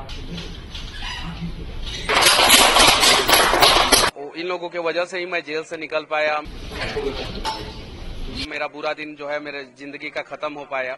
इन लोगों के वजह से ही मैं जेल से निकल पाया। मेरा बुरा दिन जो है मेरे जिंदगी का खत्म हो पाया।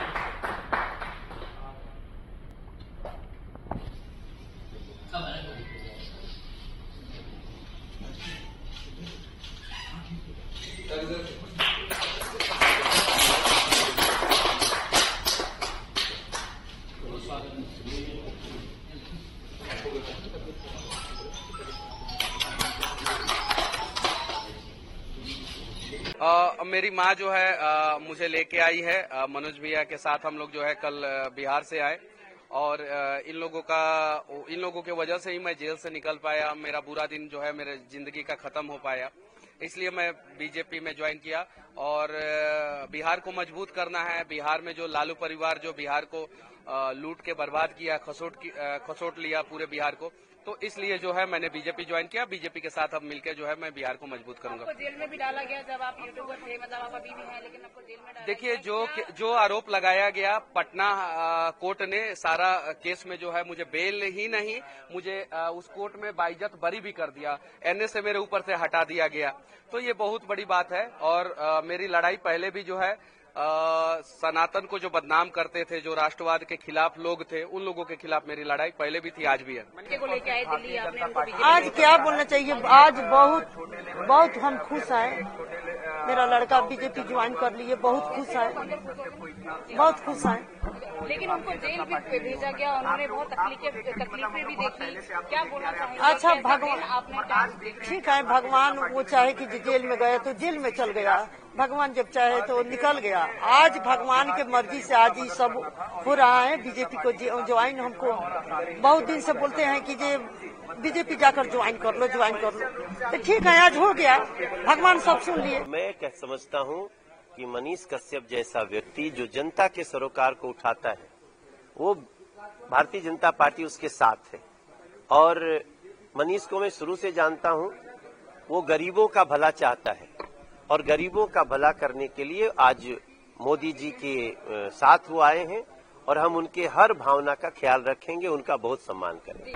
मेरी माँ जो है मुझे लेके आई है। मनोज भैया के साथ हम लोग जो है कल बिहार से आए और इन लोगों के वजह से ही मैं जेल से निकल पाया। मेरा बुरा दिन जो है मेरे जिंदगी का खत्म हो पाया, इसलिए मैं बीजेपी में ज्वाइन किया और बिहार को मजबूत करना है। बिहार में जो लालू परिवार जो बिहार को लूट के बर्बाद किया, खसोट लिया पूरे बिहार को, तो इसलिए जो है मैंने बीजेपी ज्वाइन किया। बीजेपी के साथ अब मिलकर जो है मैं बिहार को मजबूत करूंगा। आपको जेल में भी डाला गया जब आप यूट्यूबर थे, मतलब आप अभी भी हैं, लेकिन आपको जेल में डाला। देखिए, जो आरोप लगाया गया पटना कोर्ट ने सारा केस में जो है मुझे बेल ही नहीं, मुझे उस कोर्ट में बाइज्जत बरी भी कर दिया। एनए मेरे ऊपर से हटा दिया गया, तो ये बहुत बड़ी बात है। और मेरी लड़ाई पहले भी जो है सनातन को जो बदनाम करते थे, जो राष्ट्रवाद के खिलाफ लोग थे, उन लोगों के खिलाफ मेरी लड़ाई पहले भी थी, आज भी है। को लेके आए दिल्ली आपने, आज क्या बोलना चाहिए, आज बहुत हम खुश हैं। मेरा लड़का बीजेपी ज्वाइन कर लिए, बहुत खुश है, बहुत खुश है। लेकिन उनको जेल भी भेजा गया, उन्होंने बहुत तकलीफें भी देखी, क्या बोलना चाहिए? अच्छा, भगवान आपने ठीक है, भगवान वो चाहे कि जेल में गए तो जेल में चल गया, भगवान जब चाहे तो निकल गया। आज भगवान के मर्जी से आज ये सब हो रहा है। बीजेपी को ज्वाइन, हमको बहुत दिन से बोलते हैं कि जे बीजेपी जाकर ज्वाइन कर लो, तो ठीक है, आज हो गया, भगवान सब सुन लिए। मैं क्या समझता हूँ कि मनीष कश्यप जैसा व्यक्ति जो जनता के सरोकार को उठाता है, वो भारतीय जनता पार्टी उसके साथ है। और मनीष को मैं शुरू से जानता हूँ, वो गरीबों का भला चाहता है और गरीबों का भला करने के लिए आज मोदी जी के साथ वो आए हैं और हम उनके हर भावना का ख्याल रखेंगे, उनका बहुत सम्मान करेंगे।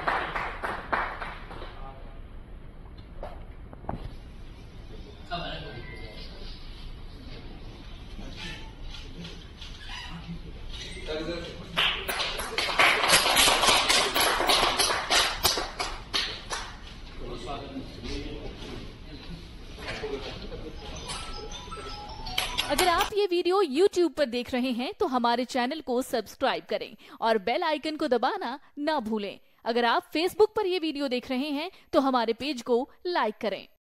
अगर आप ये वीडियो YouTube पर देख रहे हैं तो हमारे चैनल को सब्सक्राइब करें और बेल आइकन को दबाना ना भूलें। अगर आप Facebook पर ये वीडियो देख रहे हैं तो हमारे पेज को लाइक करें।